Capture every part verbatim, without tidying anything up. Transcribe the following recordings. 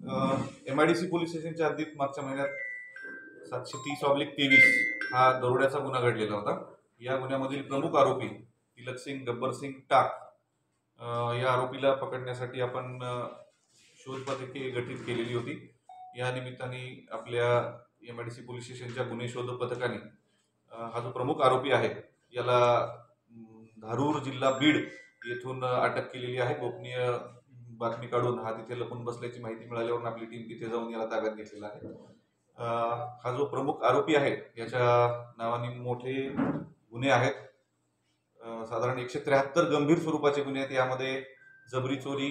M I D C police स्टेशनच्या हद्दीत मागच्या महिन्यात सातशे तीस ऑब्लिक तेवीस हा दरोड्याचा गुन्हा घडलेला होता। या गुन्ह्यामधील प्रमुख आरोपी तिलक सिंग गब्बर सिंग टाक या आरोपीला पकडण्यासाठी आपण शोध पथके गठीत केलेली होती। या निमित्ताने आपल्या M I D C police स्टेशनच्या गुन्हे शोध पथकाने हा जो प्रमुख आरोपी आहे याला धारूर जिल्हा बीड येथून अटक केलेली आहे। गोपनीय बातमी काढून हा तिथे लपून बसल्याची माहिती मिळाल्यावर आपली टीम तिथे जाऊन याला ताब्यात घेतलेला आहे। हा जो प्रमुख आरोपी आहे याच्या नावाने मोठे गुन्हे आहेत। साधारण एकशे त्र्याहत्तर गंभीर स्वरूपाचे गुन्हे आहेत। यामध्ये जबरी चोरी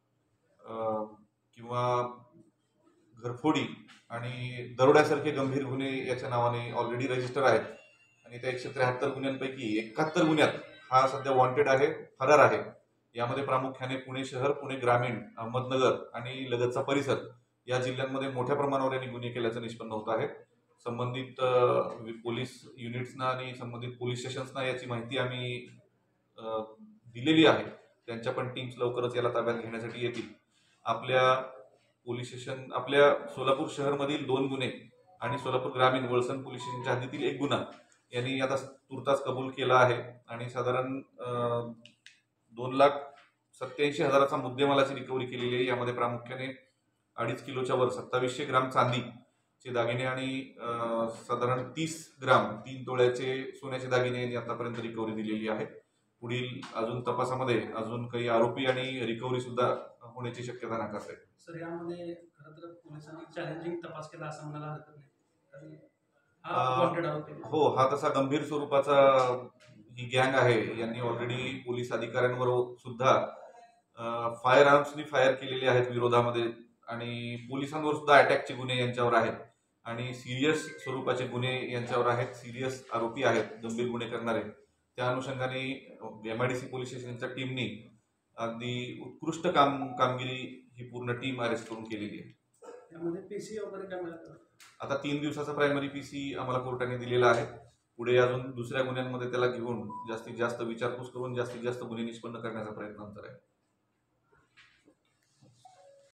किंवा घरफोडी आणि दरोड्यासारखे गंभीर गुन्हे याच्या नावाने ऑलरेडी रजिस्टर आहेत आणि त्या एकशे त्र्याहत्तर गुन्ह्यांपैकी एकाहत्तर गुन्ह्यात हा सध्या वॉन्टेड आहे, फरार आहे। यामध्ये प्रामुख्याने पुणे शहर, पुणे ग्रामीण, अहमदनगर आणि लगतचा परिसर या जिल्ह्यांमध्ये मोठ्या प्रमाणावर यांनी गुन्हे केल्याचं निष्पन्न होत आहे। संबंधित पोलीस युनिट्सना आणि संबंधित पोलीस स्टेशन्सना याची माहिती आम्ही दिलेली आहे। त्यांच्या पण टीम्स लवकरच याला ताब्यात घेण्यासाठी येतील। आपल्या पोलीस स्टेशन आपल्या सोलापूर शहरमधील दोन गुन्हे आणि सोलापूर ग्रामीण वळसंग पोलीस स्टेशनच्या हद्दीतील एक गुन्हा यांनी आता तुर्तास कबूल केला आहे आणि साधारण दोन लाख सत्याऐंशी हजाराचा मुद्देमालाची रिकव्हरी केलेली आहे। यामध्ये प्रामुख्याने अडीच किलोच्या वर सत्तावीसशे ग्राम चांदीचे दागिने आणि साधारण तीस ग्राम तीन तोळ्याचे सोन्याचे दागिने यांनी आतापर्यंत रिकव्हरी दिलेली आहे। पुढील अजून तपासामध्ये अजून काही आरोपी आणि रिकव्हरी सुद्धा होण्याची शक्यता नाकारत आहे। सर, यामध्ये खरं तर पोलिसांनी चॅलेंजिंग तपास केला असं म्हणायला हरकत नाही। हो, हा तसा गंभीर स्वरूपाचा ही गँग आहे। यांनी ऑलरेडी पोलीस अधिकाऱ्यांवर सुद्धा फायर आर्म्सनी फायर केलेले आहेत विरोधामध्ये आणि पोलिसांवर सुद्धा अटॅकचे गुन्हे यांच्यावर आहेत आणि सिरियस स्वरूपाचे गुन्हे यांच्यावर आहेत। सिरियस आरोपी आहेत गंभीर गुन्हे करणारे। त्या अनुषंगाने M I D C police स्टेशनच्या टीमनी अगदी उत्कृष्ट काम कामगिरी ही पूर्ण टीम अरेस्ट करून केलेली आहे। त्यामध्ये पीसी वगैरे काय मिळतं? आता तीन दिवसाचा प्रायमरी पीसी आम्हाला कोर्टाने दिलेला आहे। पुढे अजून दुसऱ्या गुन्ह्यांमध्ये त्याला घेऊन जास्तीत जास्त विचारपूस करून जास्तीत जास्त गुन्हे निष्पन्न करण्याचा प्रयत्न आहे।